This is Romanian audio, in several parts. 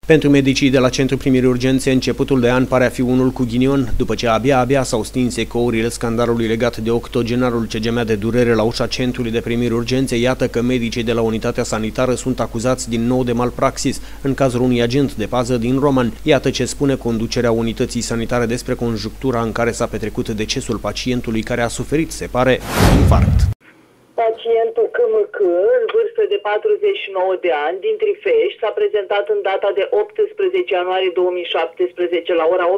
Pentru medicii de la Centrul Primirii Urgențe, începutul de an pare a fi unul cu ghinion, după ce abia s-au stins ecourile scandalului legat de octogenarul ce gemea de durere la ușa Centrului de Primiri Urgențe. Iată că medicii de la unitatea sanitară sunt acuzați din nou de malpraxis, în cazul unui agent de pază din Roman. Iată ce spune conducerea unității sanitare despre conjunctura în care s-a petrecut decesul pacientului care a suferit, se pare, infarct. Pacientul C.M.C., în vârstă de 49 de ani, din Trifeș, s-a prezentat în data de 18 ianuarie 2017 la ora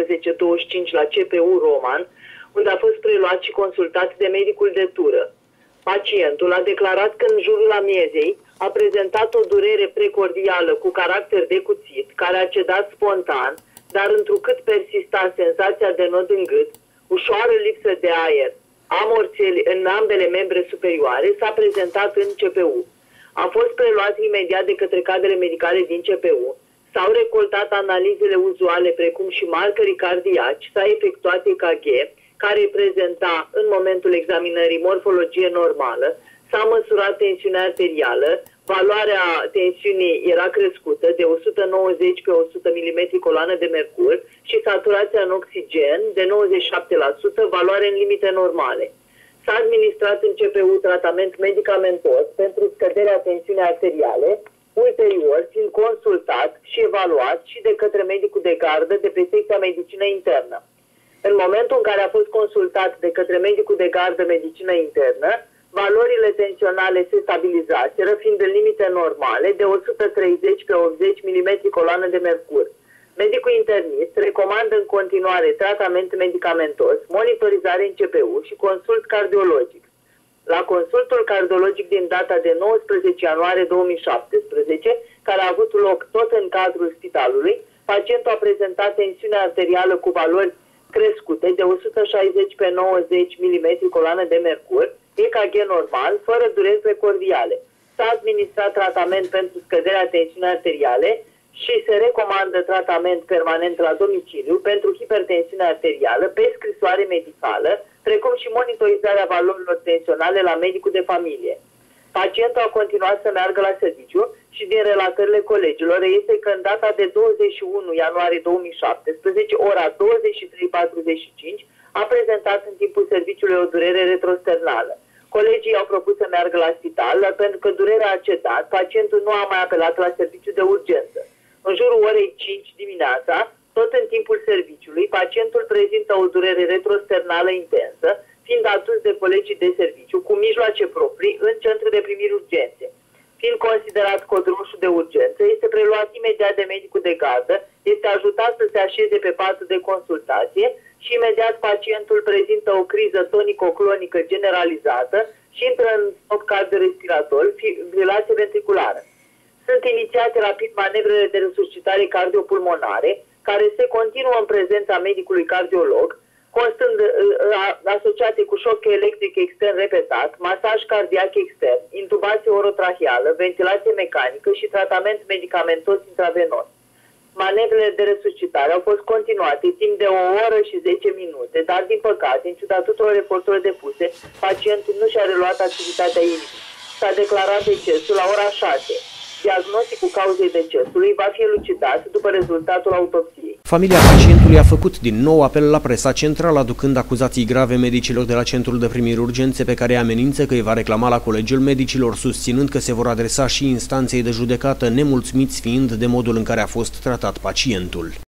18:25 la CPU Roman, unde a fost preluat și consultat de medicul de tură. Pacientul a declarat că în jurul amiezei a prezentat o durere precordială cu caracter de cuțit, care a cedat spontan, dar întrucât persista senzația de nod în gât, ușoară lipsă de aer, amorțeli în ambele membre superioare, s-a prezentat în CPU. A fost preluat imediat de către cadrele medicale din CPU, s-au recoltat analizele uzuale precum și marcării cardiaci, s-a efectuat EKG, care prezenta în momentul examinării morfologie normală, s-a măsurat tensiunea arterială, valoarea tensiunii era crescută de 190 pe 100 mm coloană de mercur și saturația în oxigen de 97%, valoare în limite normale. S-a administrat în CPU tratament medicamentos pentru scăderea tensiunii arteriale, ulterior fiind consultat și evaluat și de către medicul de gardă de pe secția medicină internă. În momentul în care a fost consultat de către medicul de gardă medicină internă, valorile tensionale se stabilizaseră, fiind în limite normale de 130 pe 80 mm coloană de mercur. Medicul internist recomandă în continuare tratament medicamentos, monitorizare în CPU și consult cardiologic. La consultul cardiologic din data de 19 ianuarie 2017, care a avut loc tot în cadrul spitalului, pacientul a prezentat tensiune arterială cu valori crescute de 160 pe 90 mm coloană de mercur, EKG normal, fără dureri precordiale. S-a administrat tratament pentru scăderea tensiunii arteriale și se recomandă tratament permanent la domiciliu pentru hipertensiune arterială pe scrisoare medicală, precum și monitorizarea valorilor tensionale la medicul de familie. Pacientul a continuat să meargă la serviciu și din relatările colegilor reiese că în data de 21 ianuarie 2017, ora 23:45, a prezentat în timpul serviciului o durere retrosternală. Colegii au propus să meargă la spital, dar pentru că durerea a cedat, pacientul nu a mai apelat la serviciu de urgență. În jurul orei 5 dimineața, tot în timpul serviciului, pacientul prezintă o durere retrosternală intensă, fiind adus de colegii de serviciu cu mijloace proprii în centru de primiri urgențe. Fiind considerat cod roșu de urgență, este preluat imediat de medicul de gardă, este ajutat să se așeze pe patul de consultație și imediat pacientul prezintă o criză tonico-clonică generalizată și intră în stop cardiorespirator, fibrilație ventriculară. Sunt inițiate rapid manevrele de resuscitare cardiopulmonare, care se continuă în prezența medicului cardiolog, constând asociate cu șoc electric extern repetat, masaj cardiac extern, intubație orotraheală, ventilație mecanică și tratament medicamentos intravenos. Manevrele de resuscitare au fost continuate timp de 1 oră și 10 minute, dar din păcate, în ciuda tuturor eforturilor depuse, pacientul nu și-a reluat activitatea inimii. S-a declarat decesul la ora 6. Diagnosticul cauzei decesului va fi elucidat după rezultatul autopsiei. Familia pacientului a făcut din nou apel la presa centrală, aducând acuzații grave medicilor de la Centrul de Primiri Urgențe, pe care amenință că îi va reclama la Colegiul Medicilor, susținând că se vor adresa și instanței de judecată, nemulțumiți fiind de modul în care a fost tratat pacientul.